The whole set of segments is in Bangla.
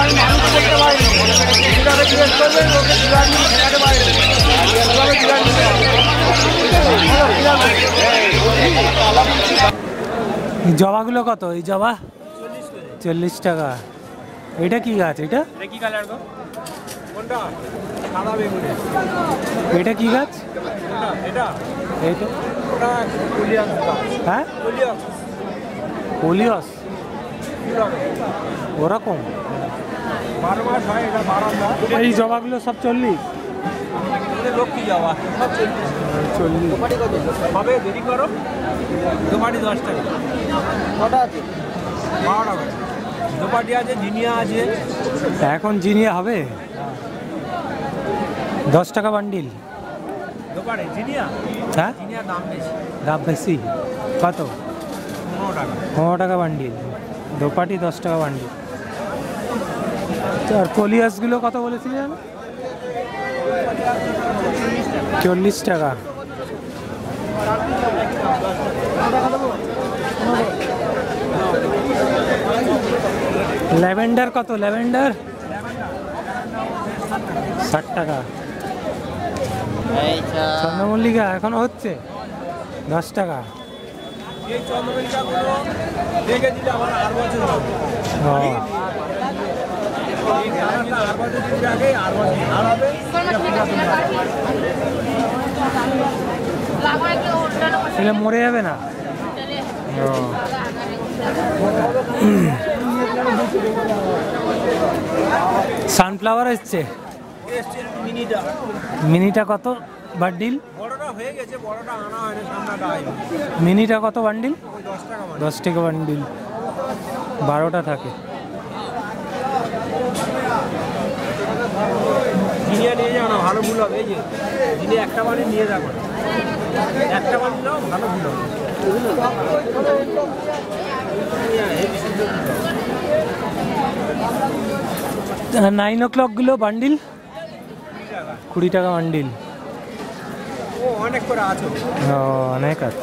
জবাগুলো কত? এই জবা 40 টাকা। এটা কি গাছ? এটা কি কালার গো? কোনটা? সাদা বেগুনি। এটা কি গাছ? এটা এইটা ওটা কোলিয়াস। হ্যাঁ, কোলিয়াস। কোলিয়াস ওরকম 12 মাস হয় এটা বারান্দা। এই জবাগুলো সব 40? লক্ষ্মী জবা সব 40। দোপাটি কত হবে? দেরি করো। দোপাটি 10 টাকা। কটা আছে? 12 টাকা। দোপাটি আছে, জিনিয়া আছে। এখন জিনিয়া হবে 10 টাকা বান্ডিল। দোপাটি জিনিয়া? হ্যাঁ, জিনিয়ার দাম বেশি। দাম বেশি কত? 15 টাকা। 15 টাকা বান্ডিল। দোপাটি 10 টাকা বান্ডিল। আর কলিয়াসগুলো কত বলেছিলেন? 40 টাকা। ল্যাভেন্ডার কত? ল্যাভেন্ডার 60 টাকা। চন্দ্রমল্লিকা এখনো হচ্ছে 10 টাকা। এই চন্দ্রমল্লিকাগুলো দেখে দিলে আমার আর বছর হবে। মরে যাবে না? সানফ্লাওয়ার এসছে। মিনিটা কত বান্ডিল? বড়টা হয়ে গেছে, বড়টা আনা হয়নি, সামনেটা আইবে। মিনিটা কত বান্ডিল? 10 টাকা। 10 টাকা বান্ডিল। 12টা থাকে। জিনিয়া নিয়ে যাও না, ভালো ফুল হবে। এই যে জিনিয়া একটা বাড়ি নিয়ে যাবো, একটা বাড়ি নাও, ভালো ফুল হবে। 9 o'clock গুলো বান্ডিল 20 টাকা বান্ডিল। ও অনেক করে আছে। অনেক আছে।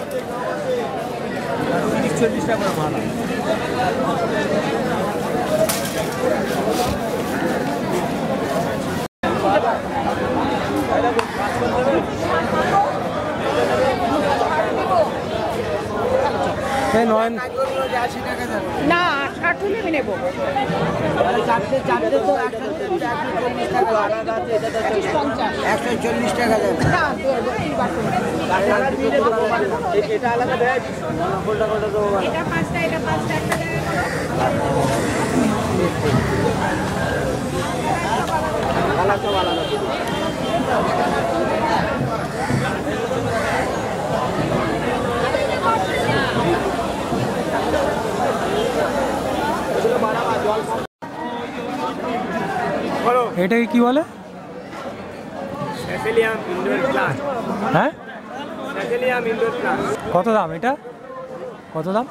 30-40 টাকা করে মাল। না 60 আমি নেব। 140 টাকা এটা আলাদা ব্যাগ। এটা 5টা, এটা 5টা একটা আলাদা আলাদা। এটাকে কি বলে? স্যাফেলিয়াম ইনডোর প্লান্ট। হ্যাঁ, স্যাফেলিয়াম ইনডোর প্লান্ট। কত দাম এটা? কত দাম?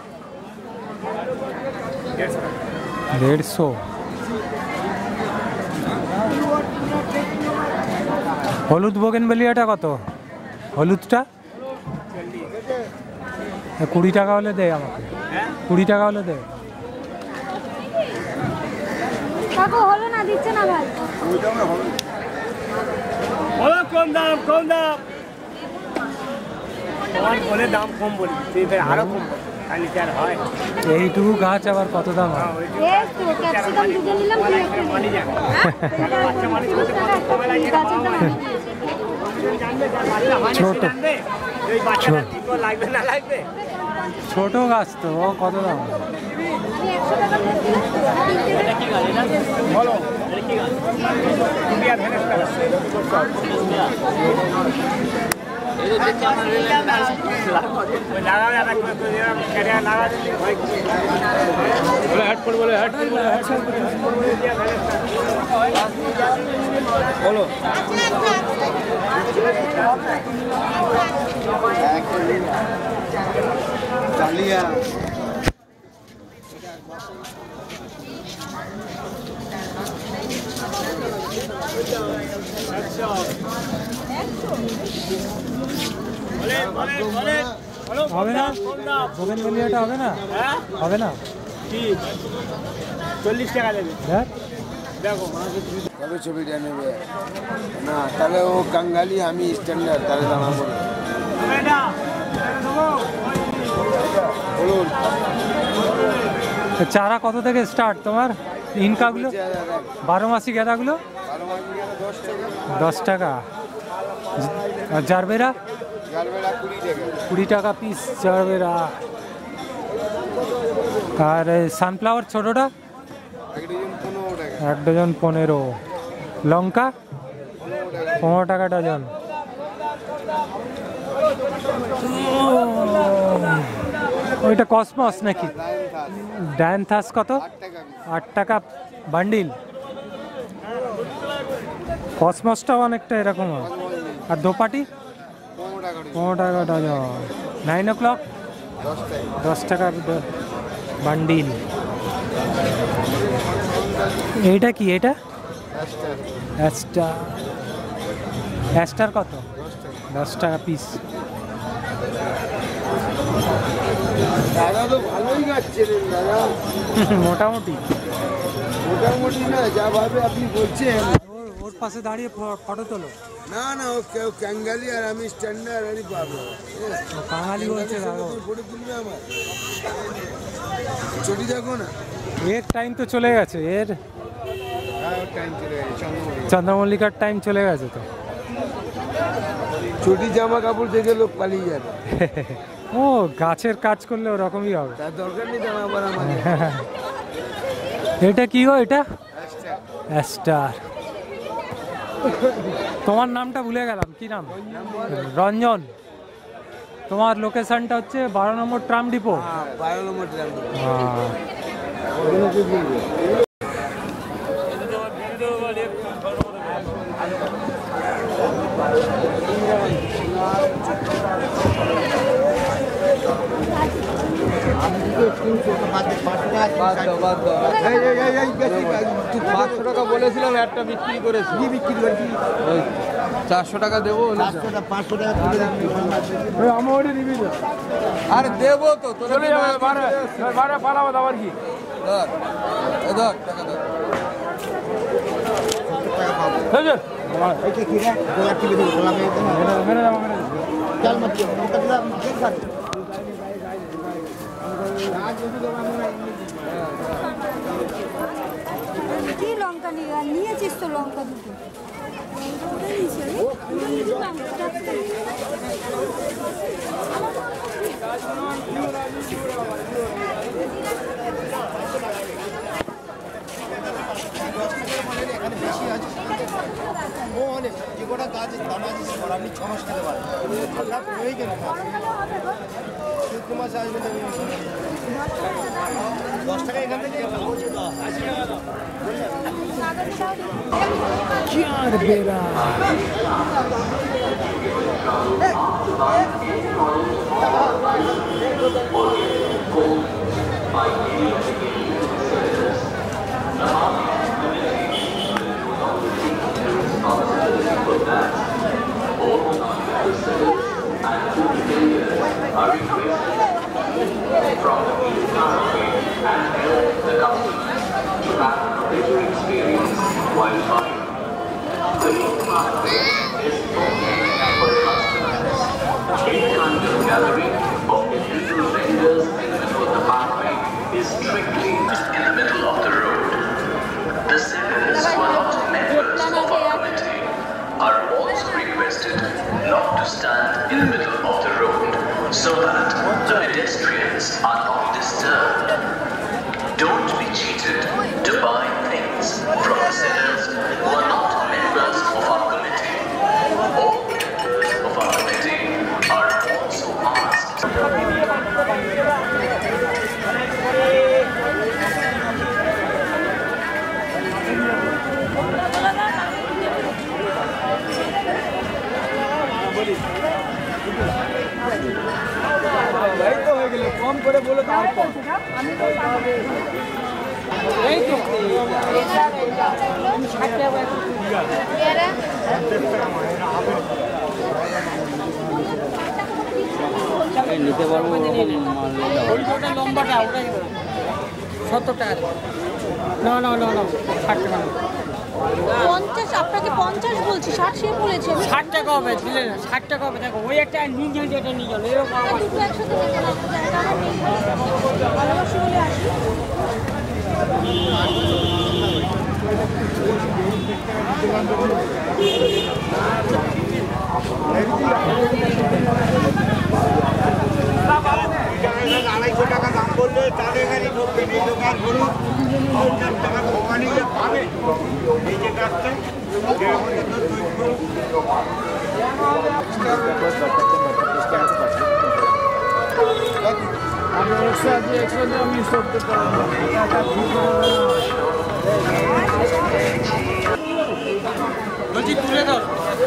150। হলুদ বোগেনভেলিয়াটা কত? হলুদটা 20 টাকা হলে দে আমাকে। 20 টাকা হলে দে। হলো না, দিচ্ছে না ভাই। কম দাম, কম দাম। বলে দাম কম বলি, তুই আরো কম খালি চার হয়। এইটুকু গাছ আবার কত দাম হয়? ক্যাপসিকাম দুটো নিলাম। ছোট গাছ তো, ও কত দাম? বলো ডালিয়া হবে না? বোগেনভেলিয়াটা হবে না? হবে না? 40 টাকা দেবে। দেখ কবে ছবিটা নেবে না তাহলে ও কাঙ্গালি আমি স্ট্যান্ডার্ড তাহলে জানাবো বলুন চারা কত থেকে স্টার্ট তোমার ইনকাগুলো 12 মাসি গেঁদাগুলো 10 টাকা আর জারবেরা 20 টাকা পিস জারবেরা আর সানফ্লাওয়ার ছোটোটা 1 ডজন 15 লঙ্কা 15 টাকা ডজন ওইটা কসমস নাকি ডায়ান্থাস কত 8 টাকা বান্ডিল কসমসটাও অনেকটা এরকম আর দোপাটি 15 টাকা ডজন 9 o'clock 10 টাকা বান্ডিল এইটা কি এটা অ্যাস্টার কত 10 টাকা পিস দাদা তো ভালোই গাচ্ছিলেন দাদা মোটামুটি না যা ভাবে আপনি বলছেন ওর পাশে দাঁড়িয়ে ফটো তোলো না না ও কাঙ্গালি আর আমি স্ট্যান্ডার্ড আরই পাবো বাঙালি বলছে ফটো তুলবে আমার ছবি দেখো না এর টাইম তো চলে গেছে এর টাইম চলে গেছে চন্দ্রমল্লিকার টাইম চলে গেছে তো ছুটি জামা কাপড় দেখে লোক পালিয়ে যাবে ও গাছের কাজ করলে ওরকমই হবে তার দরকার নেই জামা আবার আমাদের এটা কি গো এটা অ্যাস্টার তোমার নামটা ভুলে গেলাম কি নাম রঞ্জন তোমার লোকেশনটা হচ্ছে 12 নম্বর ট্রাম ডিপো 12 নম্বর ট্রাম টাকা বলেছিলাম একটা বিক্রি করেছি বিক্রি করেছি 400 টাকা দেবো 500 টাকা আমার নিবি না আর দেবো তো চলে যাবে বারে পালাবো আবার কি ধর ধর টাকা ধর কি লঙ্কা নিয়েছিস তো লঙ্কা দুটো ও অনেক যে কটা গাছ দানা দিচ্ছে আপনি 6 মাস খেতে পারেন হয়ে গেল 2 মাস আসবে 10 টাকা এখান থেকে Gallery of illegal vendors in the middle of the pathway is strictly in the middle of the road. The sellers who are not members of our committee are also requested not to stand in the middle of the road so that the pedestrians are not disturbed. Don't be cheated to buy things from the sellers who are not members of our committee. All members of our committee are also asked. কম করে বলে তার নিতে পারবো লম্বাটা ওটাই 70 টাকা না না না না 60 টাকা 50 আপনাকে 50 বলছি 60 সে বলেছে 60 টাকা হবে দিলে না 60 টাকা হবে দেখো ওই একটা নিয়ে যান এটা নিয়ে যান এরকম আমার দুটো একসাথে দেখে না জায়গাটা নেই ভালোবাসি বলে আসি আড়াইশো টাকা দাম বললে তাদের এখানে ঢুকবে এই দোকান ধরুন 50 টাকা কোম্পানি যে পাবে এই যে কাজটা বলছি তুলে দাও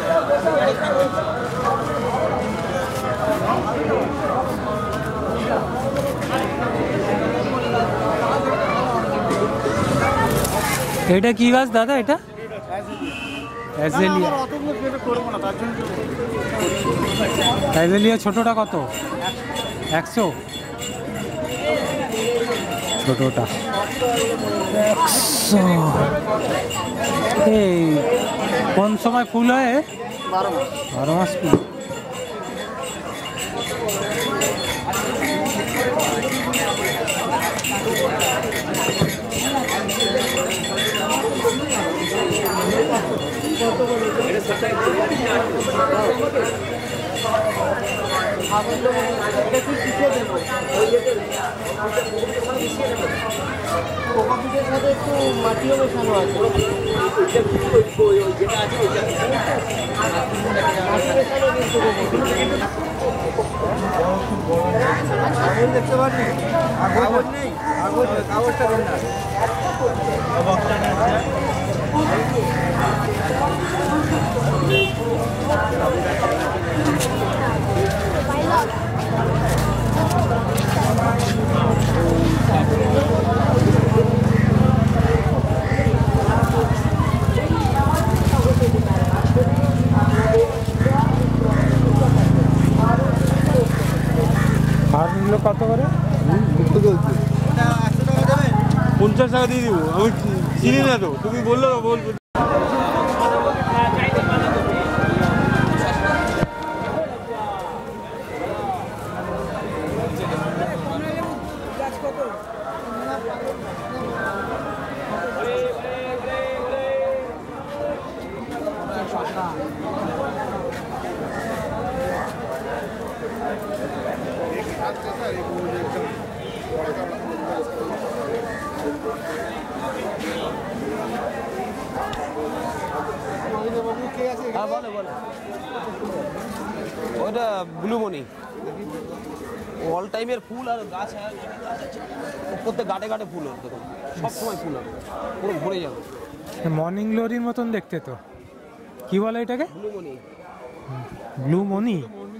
এটা কি গাছ দাদা? এটা অ্যাজেলিয়া। অ্যাজেলিয়া ছোটটা কত? 100 ছোটটা 100। এই কোন সময় ফুল হয়? 12 মাস ফুল। দেখতে পাচ্ছি কাগজ নেই, কাগজটা দেন না। আর নিল কত করে? 50 টাকা দিয়ে দিব। আমি চিনি না তো, তুমি বললো বলবো। ওটা ব্লুমনি অল টাইমের ফুল আর গাছ প্রত্যেক গাটে গাটে ফুল হবে, দেখুন সব সময় ফুল হবে, পুরো ভরে যাবে। মর্নিং গ্লোরির মতন দেখতে তো। কি বলে এটাকে? ব্লুমনি। ব্লু মনি।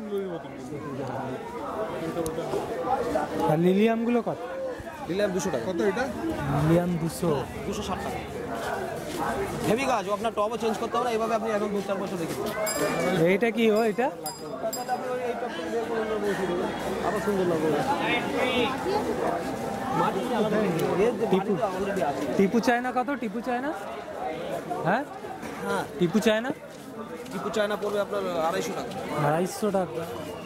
আর লিলিয়ামগুলো কত? দিলাম 200 টাকা। কত এটা? লিলিয়াম 200। 260 টাকা। হেভি গাছ, আপনার টবও চেঞ্জ করতে হবে না, এইভাবে আপনি এখন 2-4 বছর দেখে দেবেন। এইটা কি ও? এটা আবার সুন্দর লাগবে। টিপু চায়না কত? টিপু চায়না? হ্যাঁ হ্যাঁ, টিপু চায়না টিপু চায়না পড়বে আপনার 250 টাকা। 250 টাকা।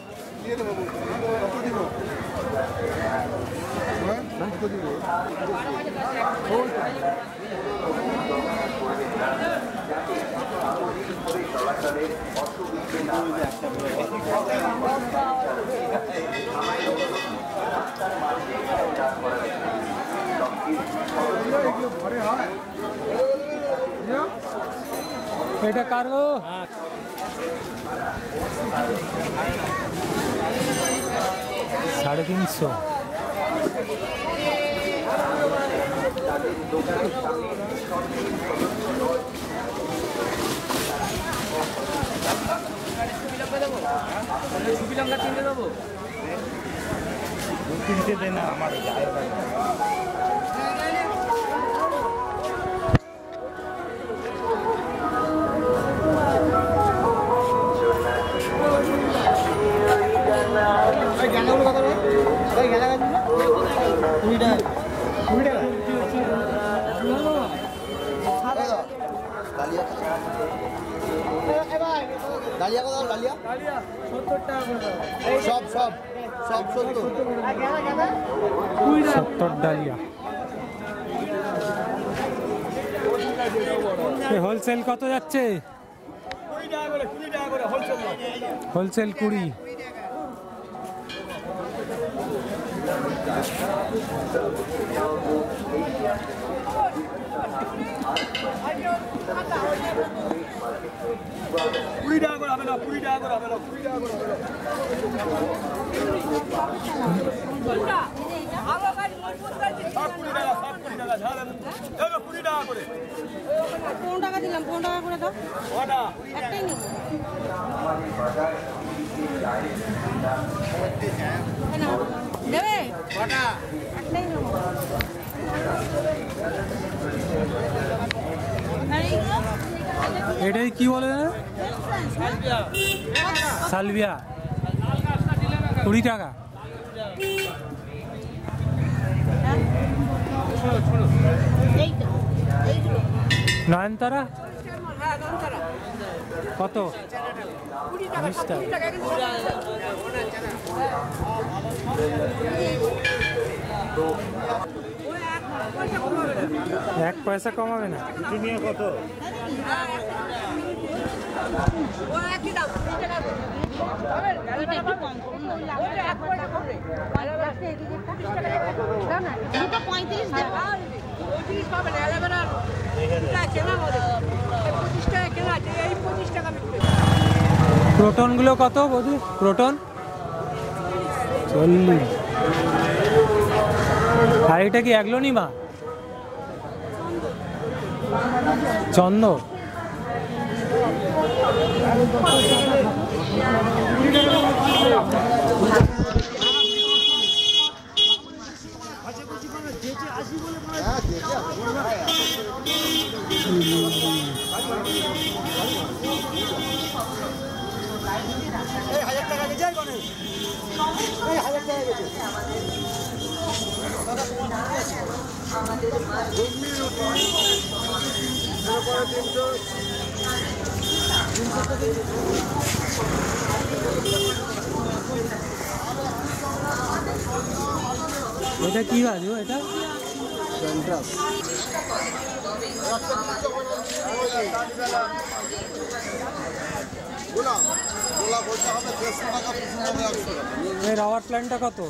এটা কার গো? 350। কিনতে দে না আমার গেঁদাগুলো কত রে? গেঁদা গাছ 20 টাকা। ডালিয়া কত ডালিয়া? সব 70 ডালিয়া। হোলসেল কত যাচ্ছে? 20 টাকা করে হোলসেল 20। হবে না, 20 টাকা করে হবে না, 20 টাকা করে হবে না। সব 20 টাকা, সব 20 টাকা, ঝাড় দেবো 20 টাকা করে। 15 টাকা দিলাম, 15 টাকা করে দাও। কটা? একটাই নেব। দেবে? কটা? একটাই নেব। এটাই কি বলে? সালভিয়া 20 টাকা। নয়নতারা কত? 20 টাকা। এক পয়সা কমাবে না? কত? ক্রোটন গুলো কত বৌদি? ক্রোটন 40। আর এটা কি অ্যাগ্লোনিমা? চন্দ। এটা কি বাজু? এটা রাবার প্ল্যান্টটা কত?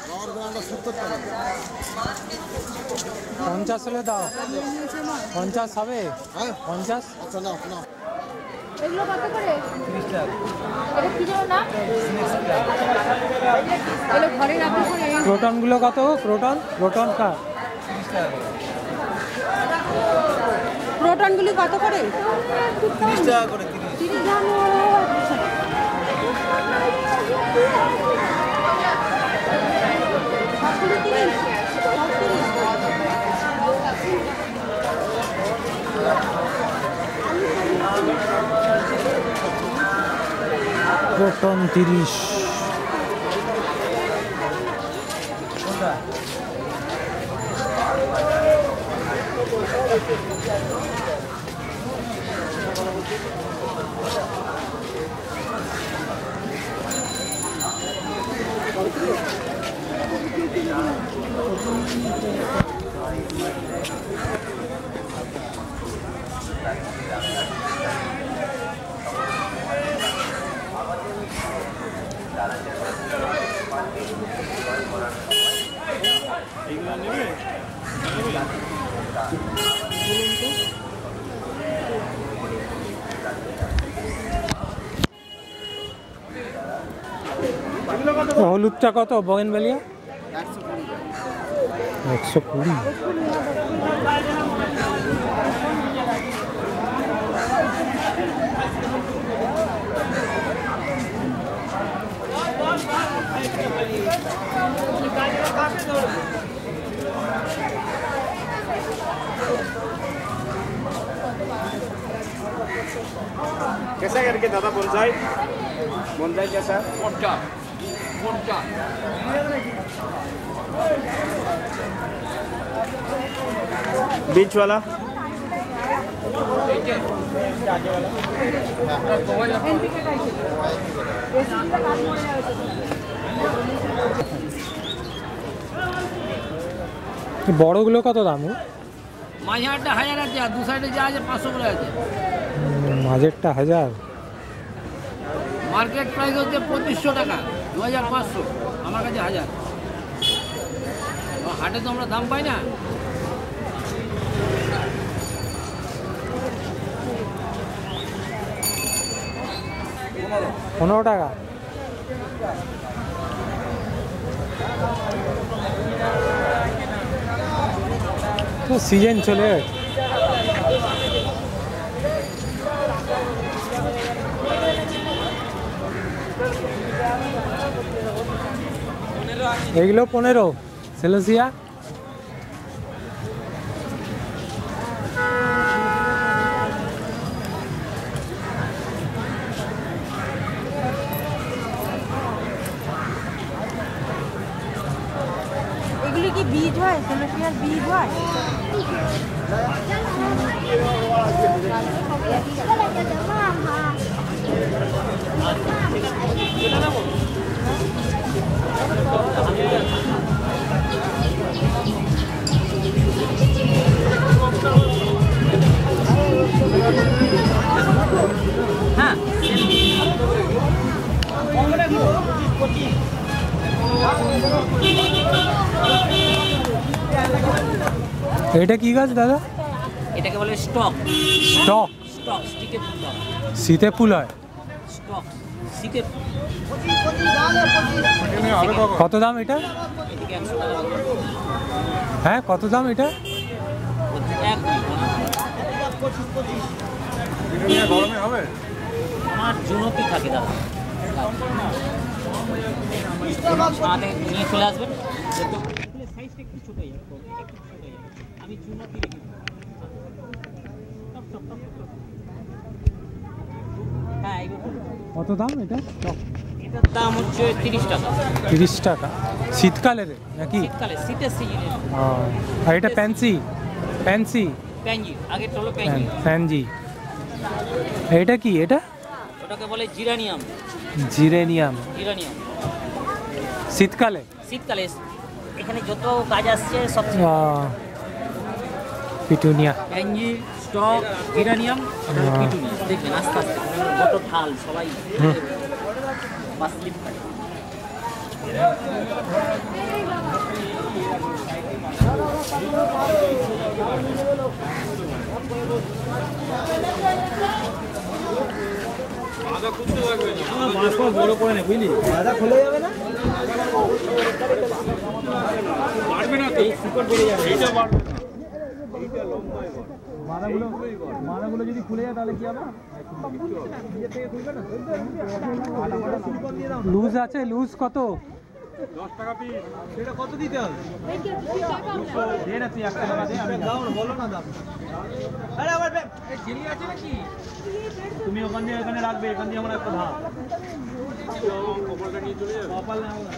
50 হলে দাও। 50 হবে? 50। এগুলো কত করে? 30 টাকা। এটা কি যেন না? এগুলো ঘরে রাখা করে। ক্রোটন গুলো কত? ক্রোটন কা 30 টাকা করে। ক্রোটন গুলি কত করে? 30 টাকা করে। 30 দাম। ক্রোটন 30। হলুদটা কত? বগেনভেলিয়া 120। कैसा करके दादा बोनसाई कैसा? बीच वाला বড়গুলো কত দাম? মাঝারটা 1000 আছে, আর দু সাইডে যা আছে 500 করে আছে। মাঝেরটা 1000, মার্কেট প্রাইস হচ্ছে 2500 টাকা, 2500, আমার কাছে 1000। হাটে তো আমরা দাম পাই না। $15 টাকা। তো সিজন চলে গেছে। এগুলো 15 সেলোসিয়া। এগুলি কি বীজ হয়? সেলোসিয়ার বীজ হয়? হ্যাঁ, এটা কি গাছ দাদা? এটাকে বলে স্টক। স্টক। স্টক স্টিকে ফুল হয়। শীতে ফুল হয়। স্টক শীতে ফুল। কত দাম এটা? এদিকে 100 টাকা। হ্যাঁ, কত দাম এটা? গরমে হবে? আমার জুনতি থাকে দাদা। নিয়ে চলে আসবেন। সাইজটা একটু ছোট আমি জুনতি রেখেছি। হ্যাঁ, কত দাম এটা? এটার দাম হচ্ছে 30 টাকা। 30 টাকা। শীতকালের নাকি? শীতকালে, শীতের সিজনে। আর এটা প্যান্সি? প্যান্সি প্যানজি, আগেরটা হলো প্যানজি। প্যানজি। এটা কি? এটা ওটাকে বলে জিরানিয়াম। জিরেনিয়াম। জিরানিয়াম শীতকালে? শীতকালে এখানে যত কাজ আসছে সব petunia. Pansy, stock, geranium, petunia. দেখবেন আস্তে আস্তে কত ঢাল সবাই বাস স্লিপ করে। বড় করে নে, বুঝলি? আদা খুলে যাবে না? বাড়বে না তো, শিকড় বেড়ে যাবে। এইটা বাড়বে না, এইটা লম্বা হবে। মাদাগুলো যদি খুলে যায় তাহলে কি হবে? লুজ আছে? লুজ কত? 10 টাকা পিস। সেটা কত দিতে হবে? দে না তুই 1 টাকা দে, আমি দাও না, বলো না দাম। আরে আবার এই ঝিলি আছে নাকি? তুমি ওখান দিয়ে এখানে রাখবে, এখান দিয়ে আমরা একটা ধাপ। কপালটা নিয়ে চলে যাবে। কপাল না বলো।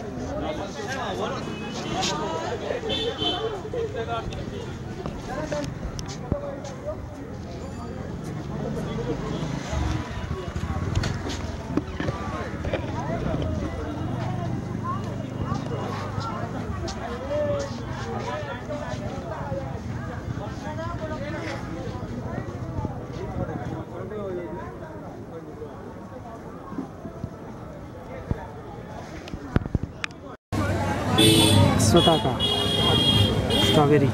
টাকা স্ট্রবেরি।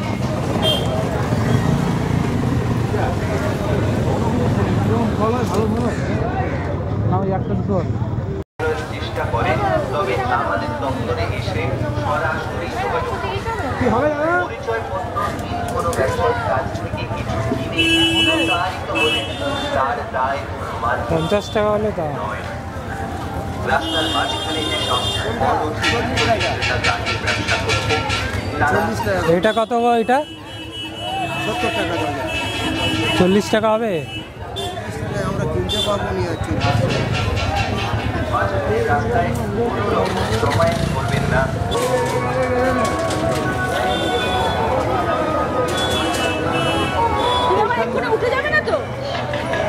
চেষ্টা করে, তবে আমাদের দপ্তরে এসে সরাসরি যোগাযোগ পরিচয়পত্র কোনো ব্যবসায়িক কাজ থেকে কিছু কিনে প্রতারিত হলে তার দায় 50 টাকা হলে তা নয়। রাস্তার মাঝখানে যেসব দাঁড়িয়ে ব্যবসা করছে তারা এটা কত গো? এটা 70 টাকা দাম। 40 টাকা হবে? আমরা কিনতে পারবো নি আছে। রাস্তায় কোনো সময় করবেন না। উঠে যাবে না তো?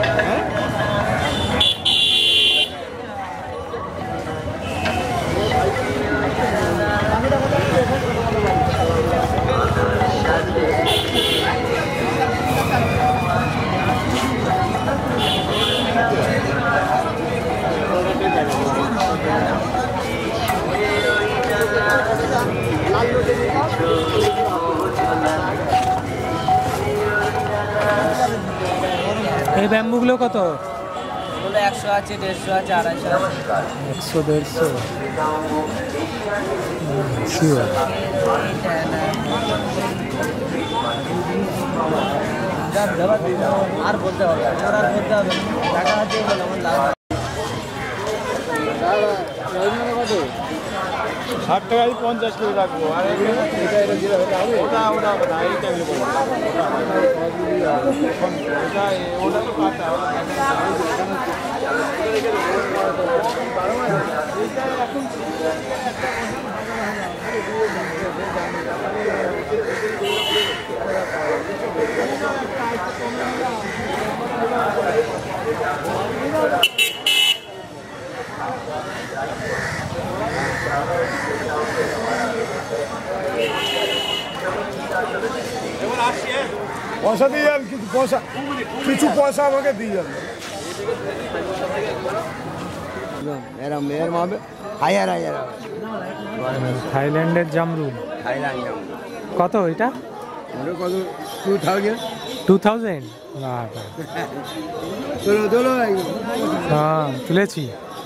এই ব্যাম্বুগুলো কত? ওগুলো 100 আছে, 150 আছে, 250 আছে। 100 150 শিওর। আর বলতে হবে, আর বলতে হবে, টাকা আছে বলে আমার লাভ। 60 টাকায় 50 কিলো রাখবো আর ওটা তো কাটা পয়সা দিয়ে যান, কিছু পয়সা আমাকে দিয়ে যান। এরা মেয়ের মাবে হাজার হাজার থাইল্যান্ডের জামরুল থাইল্যান্ড কত এটা? কত 2000 2000? চলো চলো হ্যাঁ তুলেছি।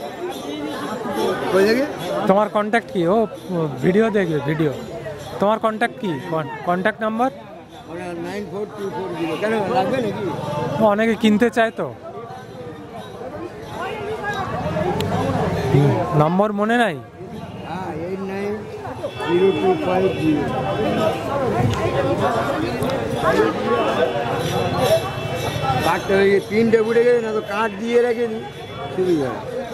কই দেখি তোমার কন্ট্যাক্ট কি? ও ভিডিও দেখবে, ভিডিও। তোমার কন্ট্যাক্ট কি? Contact number? 94240 কেন লাগবে নাকি? অনেকে কিনতে চায় তো। নম্বর মনে নাই? হ্যাঁ 890250 কাটতে হয়ে গেছে, 3টে উঠে গেছে না তো কাঠ দিয়ে রেখে দিই সুবিধা।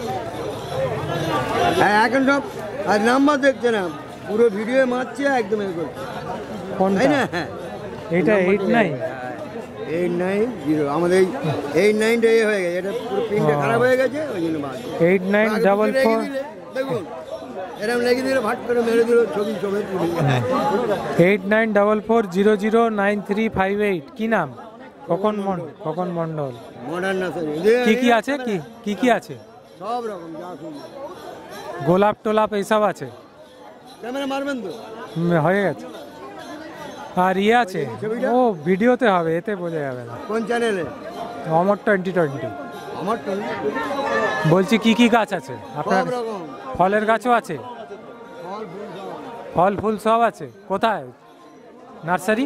হ্যাঁ এখন সব আর নাম্বার দেখছে না, পুরো ভিডিও মারছে একদম এ করছে, কোনটা? তাই না? হ্যাঁ এইটা 89? 890 আমাদের 89টা এ হয়ে গেছে, এটা পুরো প্রিন্টটা খারাপ হয়ে গেছে ওই জন্য বাদ। 8944 দেখুন এরকম লেগে দিলে ভাট করে মেরে দিল, ছবি ছবি 8944009358। কি নাম? খোকন মণ্ডল। মডার্ন নার্সারি কি কি আছে? কি আছে? সব রকম যা খুঁজবে। গোলাপ টোলাপ এইসব আছে? ক্যামেরা মারবেন তো? হয়ে গেছে। আর ইয়ে আছে? ও ভিডিওতে হবে, এতে বোঝা যাবে না। কোন চ্যানেলে? অমর 2020। আমার তো বলছি কি কি গাছ আছে আপনার? সব রকম ফলের গাছও আছে? ফল ফুল সব। ফল ফুল সব আছে? কোথায় নার্সারি?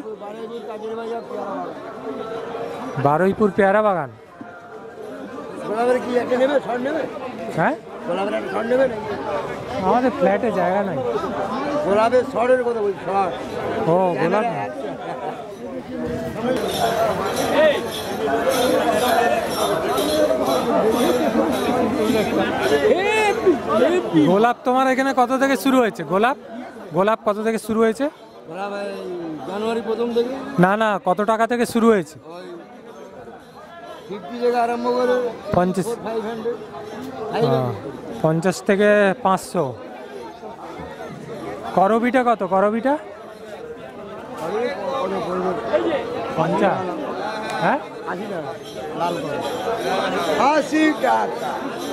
বারুইপুর পেয়ারা বাগান। গোলাপের কি একটা নেবে, শর্ট নেবে? হ্যাঁ গোলাপের একটা শর্ট নেবে নাকি? আমাদের ফ্ল্যাটে জায়গা নাই। গোলাপের শর্টের কথা বলছি, শর্ট। ও গোলাপ। গোলাপ তোমার এখানে কত থেকে শুরু হয়েছে? গোলাপ কত থেকে শুরু হয়েছে? গোলাপ জানুয়ারি প্রথম থেকে না কত টাকা থেকে শুরু হয়েছে? 50 থেকে আরম্ভ করে 50 50 থেকে 500। করবিটা কত? করবিটা 50? হ্যাঁ 80 টাকা লাল করে 80 টাকা।